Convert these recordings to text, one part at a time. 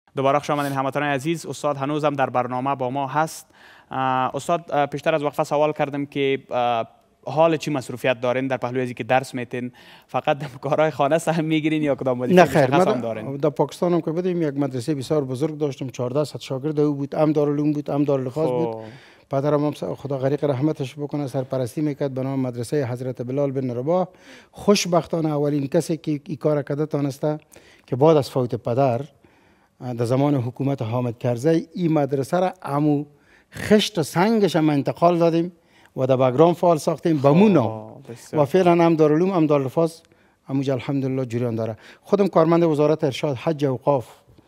دوباره خوش آمدین هموطنان عزیز. استاد هنوزم در برنامه با ما هست. استاد پیشتر از وقفه سوال کردم که حال چی مصروفیت دارین در پهلوی ازی که درس میتین؟ فقط کارهای خانه سهم میگیرین یا کدام وظیفه مشخص هم دارین؟ در پاکستان هم که بودیم یک مدرسه بسیار بزرگ داشتم، 14 شاگرد او بود، هم دارالعلوم بود هم دارالخواص بود. پدرم هم خدا غریق رحمتش بکنه سرپرستی میکرد به نام مدرسه حضرت بلال بن رباح. خوشبختانه اولین کسی که این کار کرده تانسته که بعد از فوت پدر در زمان حکومت حامد کرزی این مدرسه را عمو خشت و سنگش هم انتقال دادیم و در بگرام فعال ساختیم به مون نام و فعلا هم دارالعلوم هم دارالحفاظ همونجا الحمدلله جریان داره. خودم کارمند وزارت ارشاد حج و اوقاف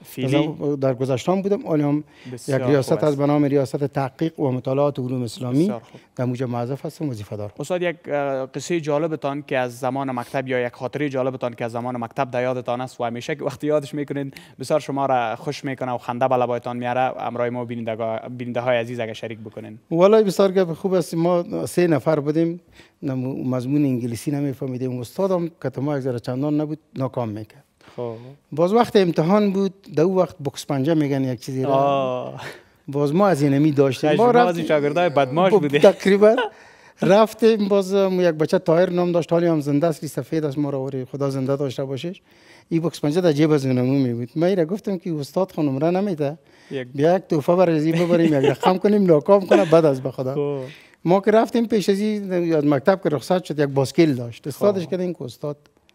در گذشتم بودم، ولی هم یک ریاست از به نام ریاست تحقیق و مطالعات علوم اسلامی در موجب موظف هستم، وظیفه دارم. استاد یک قصه جالبتان که از زمان مکتب یا یک خاطره جالبتان که از زمان مکتب در یادتان است و همیشه که وقتی یادش میکنین بسیار شما را خوش میکنه و خنده به لبایتان میاره، همراه ما بیننده های عزیز اگه شریک بکنین. والله بسیار گپ خوب است. ما 3 نفر بودیم، مضمون انگلیسی نمیفهمیدیم، استادم که ما یک ذره چندان نبود، ناکام میکرد. باز وقت امتحان بود، در او وقت بوکس پنجه میگن یک چیزی را، باز ما از اینمی داشتیم. ما از شاگردای بدماش بودیم تقریبا. رفتیم، باز یک بچه طاهر نام داشت، حالی هم زنده است، سفید است، ما را خدا زنده داشته باشش. این بوکس پنجه در جیب از اونمو بود. من را گفتم که استاد خانم را نمیده، بیا یک تحفه برای ببریم، یک رقم کنیم ناکام کنه بعد از به خدا. ما که رفتیم پیش از مکتب که رخصت شد، یک باسکل داشت، استادش کردیم که استاد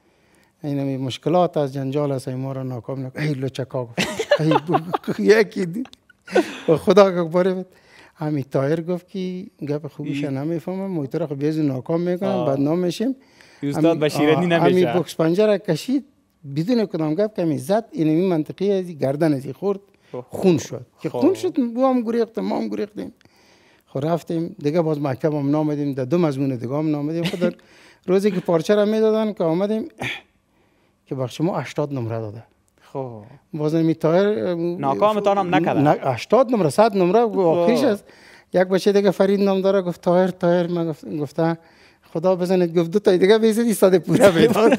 این مشکلات از جنجال است، ما را ناکام نکنه. ای لچکا گفت یکی دی خدا اکبر. همین طاهر گفت که گپ خوبیش نمیفهمم، موتور خب بیازو ناکام میکنم، بدنام میشیم. استاد بشیرنی نمیشه. همین بوکس پنجه را کشید بدون کدام گپ که می زد، این منطقی از گردن از خورد، خون شد. که خون شد ما هم گریختیم، ما هم گریختیم. خب رفتیم دیگه، باز مکتب هم نامدیم، در 2 مضمون دیگه هم نامدیم. خود روزی که پارچه را میدادن که آمدیم که بخش ما 80 نمره داده. خب باز میتایر ناکامتان هم نکردن. 80 نمره 100 نمره آخرش است. یک بچه دیگه فرید نام داره، گفت طاهر من گفتم خدا بزنید، گفت 2 تا دیگه بزنید 100 پوره میداد.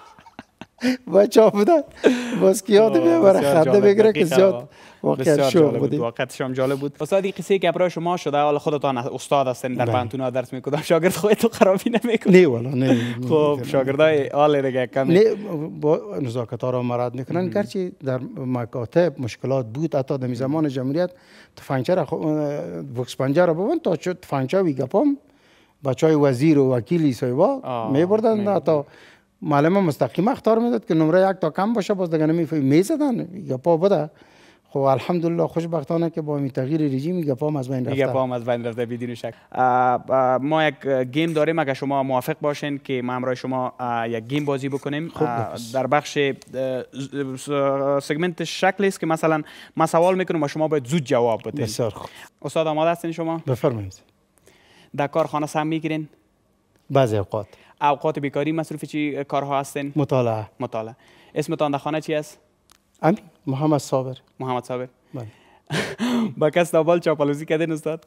بچه‌ها بودن باز کی یاد میبره خنده بگیره که زیاد واقعا شوق بود. واقعا شام جالب بود. استاد این قصه که برای شما شده، حالا خودتان استاد هستین در پانتونا درس میکنید، شاگرد خودتو خرابی نمیکنید؟ نه والا نه. خب شاگردای حال دیگه کم نه با نزاکت ها را مراد میکنن، گرچه در مکاتب مشکلات بود، حتی در زمان جمهوریت تفنگچه را بوکس پنجه را ببند تا چه تفنگچه وی گپام بچهای وزیر و وکیلی سایبا میبردن، حتی معلم مستقیم اختار میداد که نمره 1 تا کم باشه، باز دیگه نمیفهمی میزدن گپا بده. خب الحمدلله خوشبختانه که با این تغییر رژیم گپام از بین رفته. گپام از بین رفته بدون شک. ما یک گیم داریم، اگه شما موافق باشین که ما همراه شما یک گیم بازی بکنیم. در بخش سگمنت شکلی است که مثلا ما سوال میکنم و شما باید زود جواب بدین. بسیار خوب. استاد آماده هستین شما؟ بفرمایید. در کارخانه سهم میگیرین؟ بعضی اوقات. اوقات بیکاری مصروف چی کارها هستین؟ مطالعه. اسمتان در خانه چی است؟ محمد صابر. محمد صابر. بله. با کس اول چاپلوسی کردین استاد؟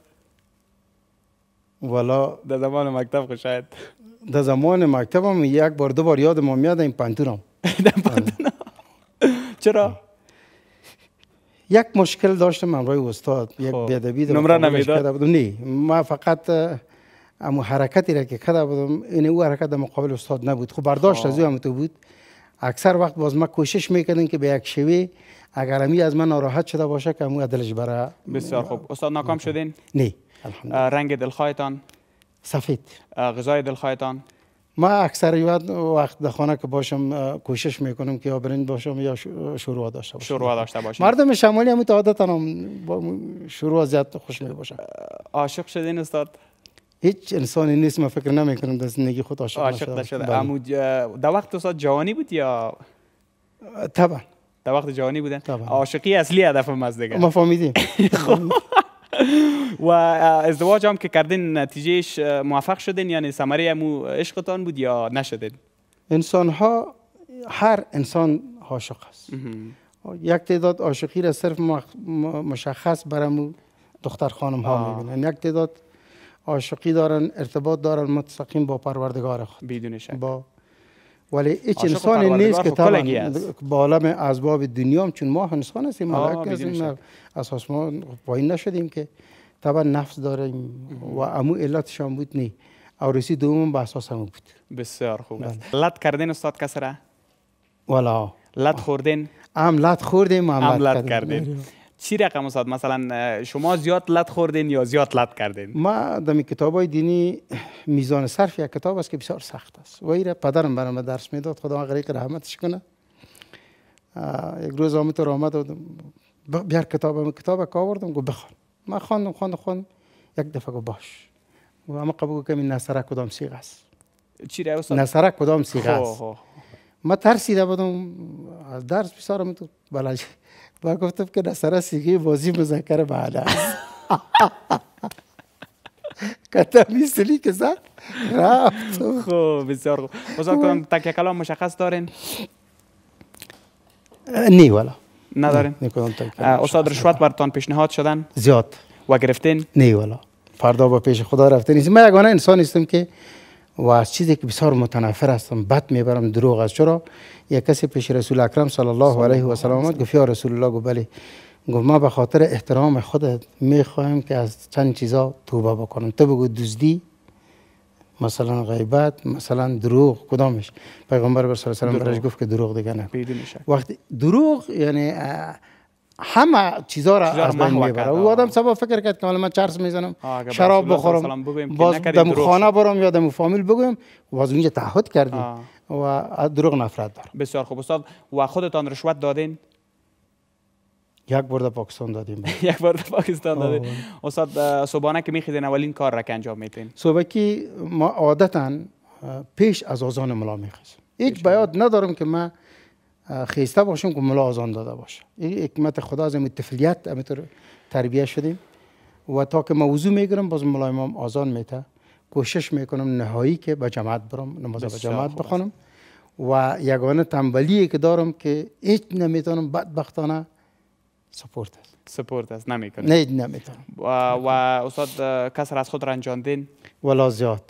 والا در زمان مکتب خود شاید. در زمان مکتبم 1 بار 2 بار یادم میاد این پانتونم. در پانتونم. چرا؟ یک مشکل داشتم من روی استاد، یک بی‌ادبی نمره نمیداد. نه ما فقط اما حرکتی را که کرده بودم این او حرکت در مقابل استاد نبود. خب برداشت از او هم تو بود. اکثر وقت باز ما کوشش میکردیم که به یک شوی اگر امی از من ناراحت شده باشه که امو دلش بره. بسیار خوب. استاد ناکام شدین؟ نه الحمدلله. رنگ دلخواهتان؟ سفید. غذای دلخواهتان؟ ما اکثر وقت در خانه که باشم کوشش میکنم که یا برنج باشم یا شوروا داشته باشم. مردم شمالی هم عادتاً با شوروا زیاد خوش میباشن. عاشق شدین استاد؟ هیچ انسانی نیست ما فکر نمیکنم در زندگی خود عاشق نشده. اما در وقت استاد جوانی بود یا؟ طبعا در وقت جوانی بودن. عاشقی اصلی هدفم از دیگه. ما فهمیدیم. و ازدواج هم که کردین نتیجهش موفق شدین، یعنی ثمره همو عشقتان بود یا نشدین؟ انسان ها، هر انسان عاشق است. یک تعداد عاشقی را صرف مشخص برامو دختر خانم ها میبینن، یک تعداد عاشقی دارن، ارتباط دارن مستقیم با پروردگار خود بدون شک. ولی هیچ انسانی نیست که طبعا بالام اسباب دنیا چون ما انسان هستیم ملائکه هستیم اساس ما پایین نشدیم که طبعا نفس داریم و امو علتش هم بود نی عروسی دوم به اساس هم بود. بسیار خوب است. لط کردین استاد کسره؟ والا لط خوردین؟ لط خوردیم هم لط کردین. چی رقم استاد؟ مثلا شما زیاد لط خوردین یا زیاد لط کردین؟ ما در کتابای دینی میزان صرف یک کتاب است که بسیار سخت است و ایره پدرم برام درس میداد خدا غریق رحمتش کنه. یک روز آمد آمد بیار کتاب که آوردم گفت بخوان. ما خواندم یک دفعه گفت باش و اما قبول کنم این نصره کدام صیغه است. چی را استاد؟ نصره کدام صیغه است. ما ترسیده بودم از درس بسارم تو بلنش و گفتم که نصره صیغه بازی مذکر بعد است. کتاب میسلی که زد رفت. خوب بسیار خوب. استاد کدام تکیه کلام مشخص دارین؟ نی والا ندارین؟ استاد رشوت برتان پیشنهاد شدن؟ زیاد. و گرفتین؟ نی والا فردا با پیش خدا رفته نیست. من یگانه انسان هستم که و از چیزی که بسیار متنفر هستم بد میبرم دروغ است. چرا یک کسی پیش رسول اکرم صلی الله علیه و سلم آمد گفت یا رسول الله گفت بله گفت ما به خاطر احترام خودت میخوایم که از چند چیزا توبه بکنم. تو بگو دزدی مثلا غیبت مثلا دروغ کدامش؟ پیغمبر صلی الله علیه و سلم برش گفت که دروغ دیگه نکن. وقتی دروغ یعنی همه چیزا را از بین میبره. و آدم سبا فکر کرد که من چرس میزنم شراب بخورم باز دم خانه برم یا دم فامیل بگویم باز اونجا تعهد کردیم و دروغ نفرت دارم. بسیار خوب استاد. و خودتان رشوت دادین؟ یک بار در پاکستان دادیم. یک بار در پاکستان دادین. استاد صبحانه که میخیزین اولین کار را که انجام میتین؟ صبح که ما عادتا پیش از اذان ملا میخیزم. هیچ بیاد ندارم که من خیسته باشم که ملا آزان داده باشه. این حکمت خدا از این طفلیت همینطور تربیت شدیم و تا که موضوع میگیرم باز ملا امام آزان میته کوشش میکنم نهایی که به جماعت برم نماز به جماعت بخونم و یگانه تنبلی که دارم که هیچ نمیتونم بدبختانه سپورت است نمیکنم. نه نمیتونم. و استاد کس را از خود رنجاندین؟ ولا زیاد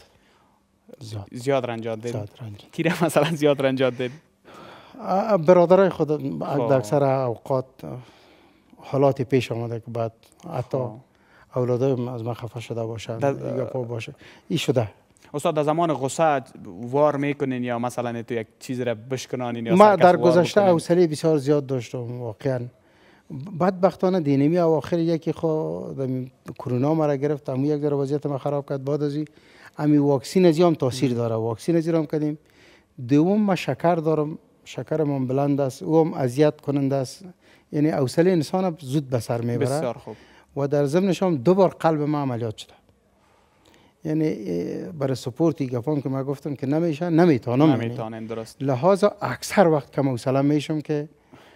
رنجاندین. کی را مثلا زیاد رنجاندین؟ برادرای خود اکثر اوقات حالاتی پیش آمده که بعد حتی اولادای از من خفه شده باشن یا پا باشه این شده. استاد در زمان غصه وار میکنین یا مثلا تو یک چیز را بشکنانین یا ما در گذشته حوصله بسیار زیاد داشتم واقعا. بدبختانه دینمی اواخر یکی خود کرونا مرا گرفت همون یک در وضعیت ما خراب کرد. بعد از این واکسین از هم تاثیر داره. واکسین از هم کردیم. دوم ما شکر دارم شکرم بلند است او هم اذیت کننده است یعنی حوصله انسان زود به سر میبره. بسیار خوب. و در ضمنش هم 2 بار قلب ما عملیات شده یعنی برای سپورتی گپام که ما گفتم که نمیتونم درست. لحاظا اکثر وقت کم حوصله میشم که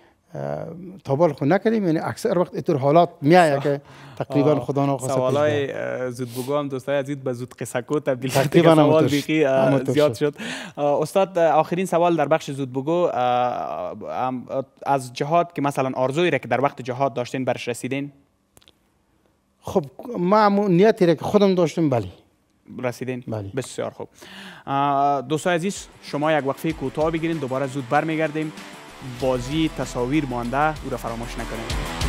تابال خود نکردیم یعنی اکثر وقت اینطور حالات میایه که تقریبا خدا ناخواسته سوالای زود بگو هم دوستای عزیز به زود قصه کو تبدیل شد. سوال بیخی زیاد شد. استاد آخرین سوال در بخش زود بگو از جهاد که مثلا آرزویی را که در وقت جهاد داشتین برش رسیدین؟ خب ما نیتی را که خودم داشتم بله رسیدین؟ بله. بسیار خوب. دوستای عزیز شما یک وقفه کوتاه بگیرین دوباره زود برمیگردیم. بازی تصاویر مانده او را فراموش نکنید.